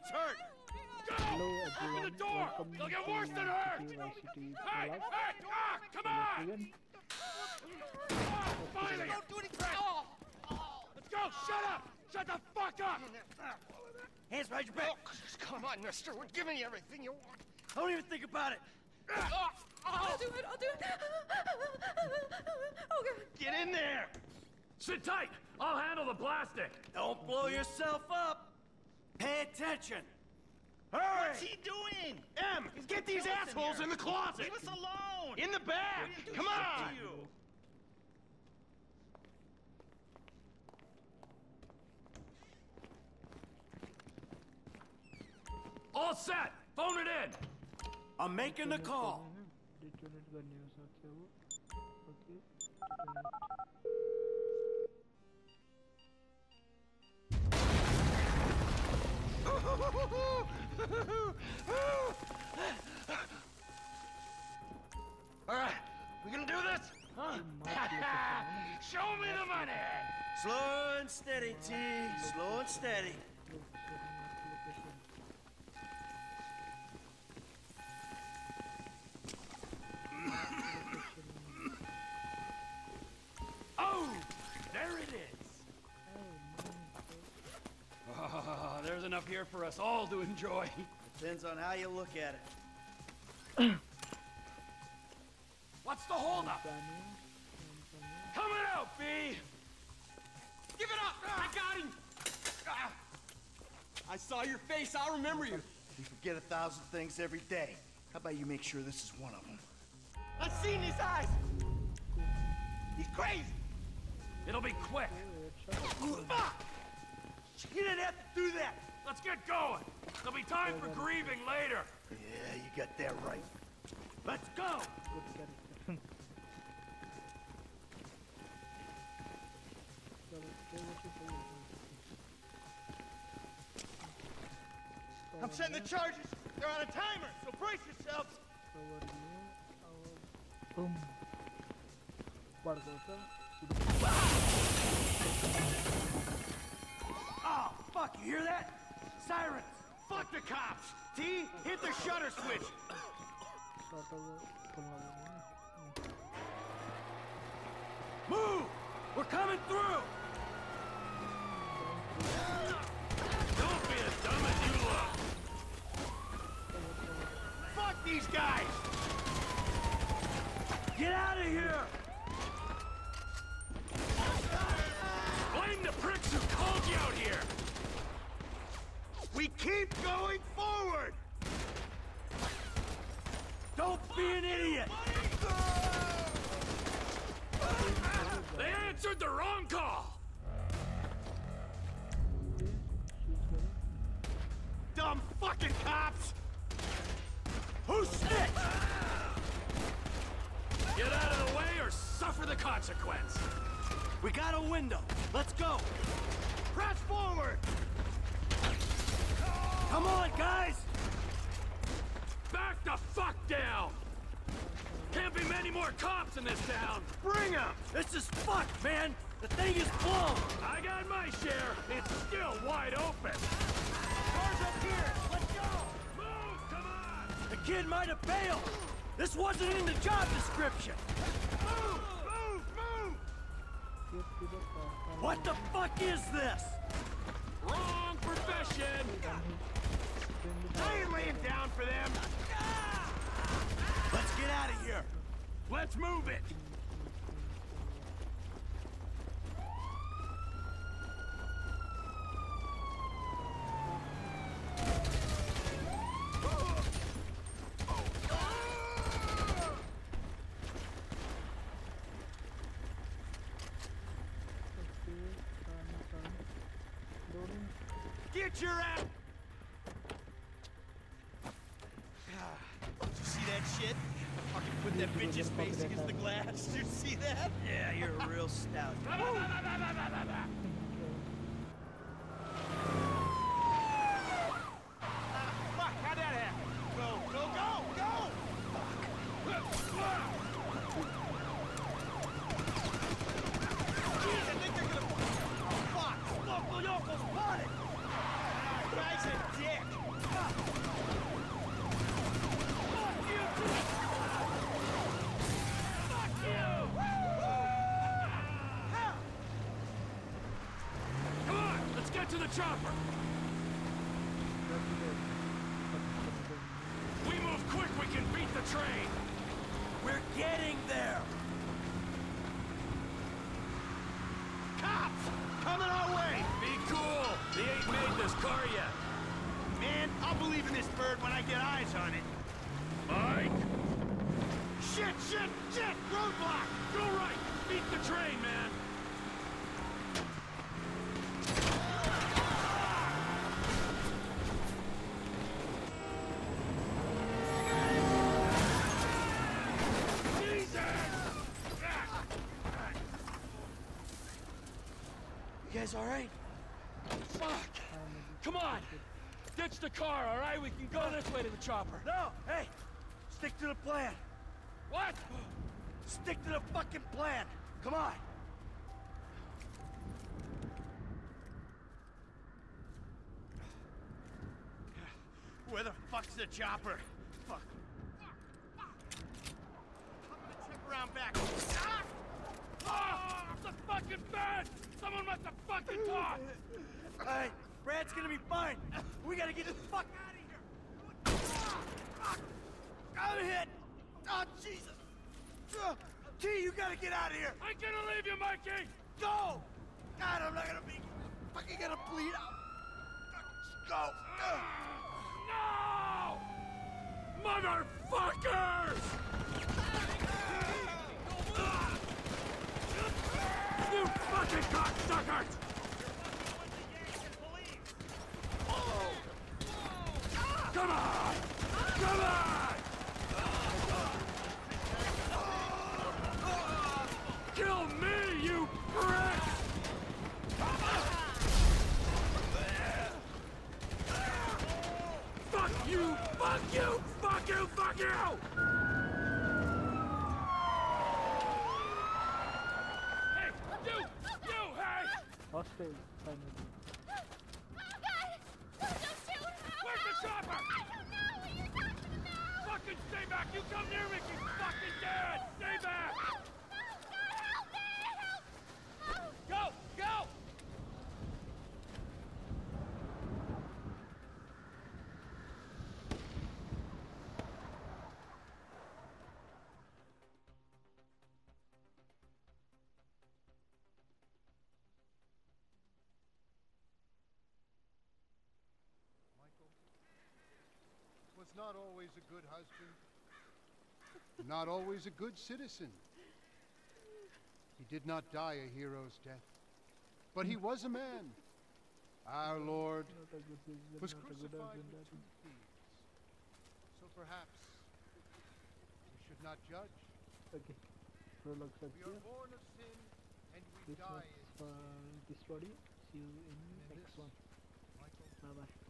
hurt? Go! Hello Open the everyone, door! welcome They'll get to worse than hurt! City Hey! Vlog. Hey! Ah! Come on! Ah, finally! Don't do anything! Let's go! Shut up! Shut the fuck up! Hands behind your back! Oh, come on, mister. We're giving you everything you want. Don't even think about it! I'll do it, I'll do it. Okay. Get in there! Sit tight! I'll handle the plastic! Don't blow yourself up! Pay attention! Hurry! What's he doing? M! Get these assholes in the closet! Leave us alone! In the bag! Come on! You. All set! Phone it in! I'm making the call! Detonate करनी हो सकती है वो. Okay. All right, we gonna do this? Huh? Show me the money! Slow and steady, T. Slow and steady. Oh! There it is! Oh, there's enough here for us all to enjoy. Depends on how you look at it. What's the holdup? Coming out, B! Give it up! I got him! I saw your face. I'll remember you. You forget 1,000 things every day. How about you make sure this is one of them? I've seen his eyes. He's crazy. It'll be quick. Fuck! You didn't have to do that! Let's get going! There'll be time for grieving later! Yeah, you got that right. Let's go! Good character. I'm setting the charges. They're on a timer, so brace yourselves. Boom. पड़ गया था. Oh, fuck, you hear that? Sirens! Fuck the cops! T, hit the shutter switch! Move! We're coming through! Don't be as dumb as you look! Fuck these guys! Get out of here! Blame the pricks who called you out here! We keep going forward! Don't be an idiot! They answered the wrong call! Dumb fucking cops! Who snitched? Get out of the way or suffer the consequence! We got a window. Let's go! Press forward! Come on, guys! Back the fuck down! Can't be many more cops in this town! Bring them! This is fucked, man! The thing is blown! I got my share. It's still wide open. Cars up here! Let's go! Move! Come on! The kid might have bailed! This wasn't in the job description! Move! Move! Move! What the fuck is this? Wrong profession! I ain't laying down for them! Let's get out of here! Let's move it! Get your ass! Did you see that shit? Fucking put that bitch's face against the glass. Did you see that? Yeah, you're a real stout. Fuck, how'd that happen? Go, go, go, go! Jeez, I think they're gonna... Oh, fuck! Local Yoko's spotted! Guy's a dick! chopper! We move quick, we can beat the train! We're getting there! Cops! Coming our way! Be cool! They ain't made this car yet! Man, I'll believe in this bird when I get eyes on it. Mike! Shit! Roadblock! Go right! Beat the train, man! You guys alright? Fuck! Come on! Ditch the car, alright? We can go this way to the chopper. No! Hey! Stick to the plan! What? Stick to the fucking plan! Come on! Where the fuck's the chopper? Fuck. I'm gonna check around back. Ah! Oh, the fucking bed! Someone must have fucking talked! Alright, Brad's gonna be fine! We gotta get the fuck out of here! Fuck! I'm hit! Oh, Jesus! T, you gotta get out of here! I'm gonna leave you, Mikey! Go! God, I'm not gonna be fucking gonna bleed out! Go! No! Motherfuckers! You fucking cocksuckers! Come on! Come on! Kill me, you prick! Fuck you! Fuck you! Fuck you! Fuck you! Hey! You! Hey! Hostile, finally. Oh God! Don't shoot! Where's the chopper? I don't know what you're talking about! Fucking stay back! You come near me, you fucking dead! Stay back! No, God, help me! Help! Go! Go! Was not always a good husband, not always a good citizen. He did not die a hero's death, but he was a man. Our Lord Not a good citizen, was not a good crucified husband. with 2 thieves. So perhaps we should not judge. Okay, prologue We here. are born of sin and we This die was in for this body. See you in And next this, one. Michael, Bye bye.